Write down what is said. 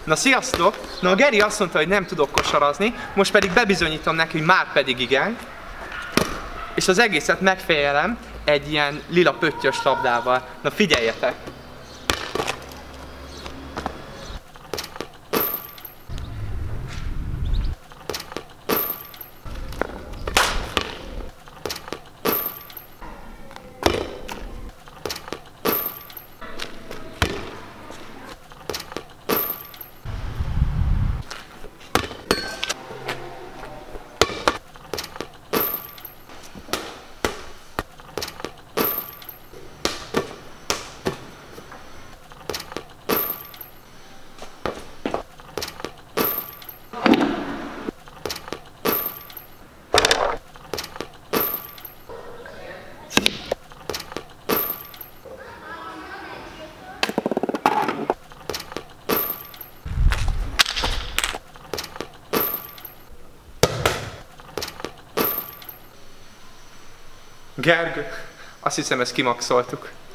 Na sziasztok! Na a Geri azt mondta, hogy nem tudok kosarazni, most pedig bebizonyítom neki, hogy már pedig igen. És az egészet megfejelem egy ilyen lila pöttyös labdával. Na figyeljetek! Gergő, azt hiszem, ezt kimaxoltuk.